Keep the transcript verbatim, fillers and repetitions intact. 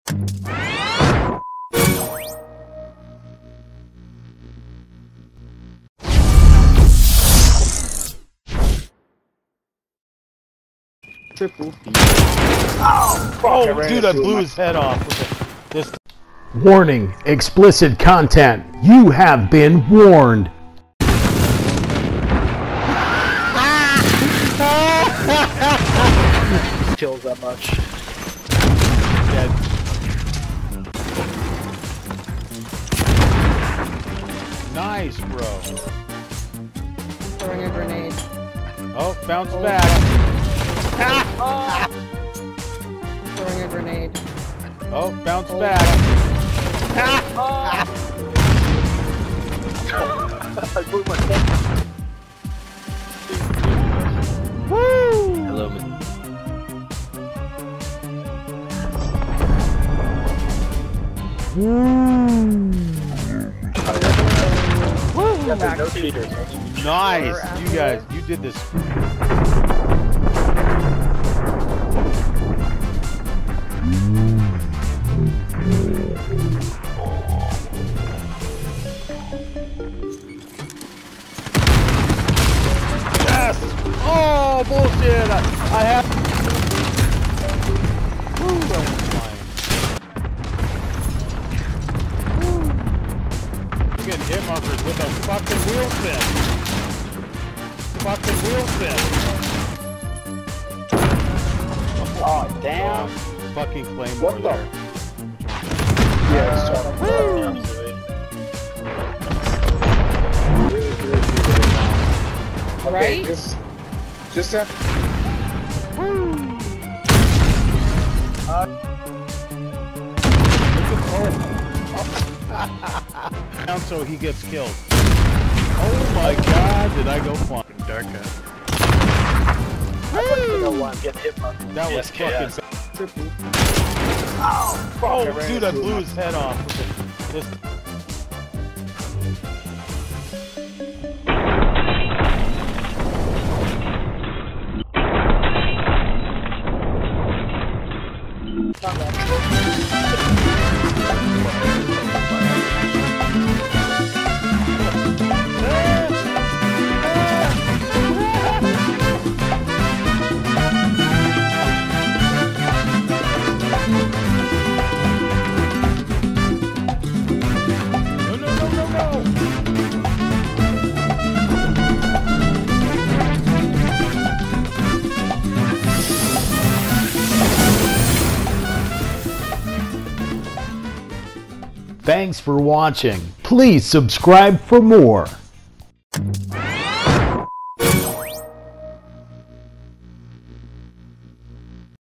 Triple feet. Oh, oh dude, I blew his head off with this. Warning, explicit content. You have been warned. Kills that much. Dead. Nice, bro. Throwing a grenade. Oh, bounce Oh. back. Ah! Throwing a grenade. Oh, bounce Oh. back. Ah! I blew my head. Woo! Hello, Mister Woo! No cheaters. Nice, you guys, you did this. Yes! Oh, bullshit! I, I have. Woo, that was flying. Woo. You getting hit markers with a fucking wheel spin. Fucking wheel spin. Oh, damn. Oh, fucking claymore What the? there. Yeah, Woo! Right? Just, just have. Down so he gets killed. Oh my god, did I go flying? Dark out. I don't want to get hit by That was yes, fucking yes. bad. Triple. Oh, I ran dude, I into blew him. his head off with this. No, no, no, no, no! Thanks for watching. Please subscribe for more.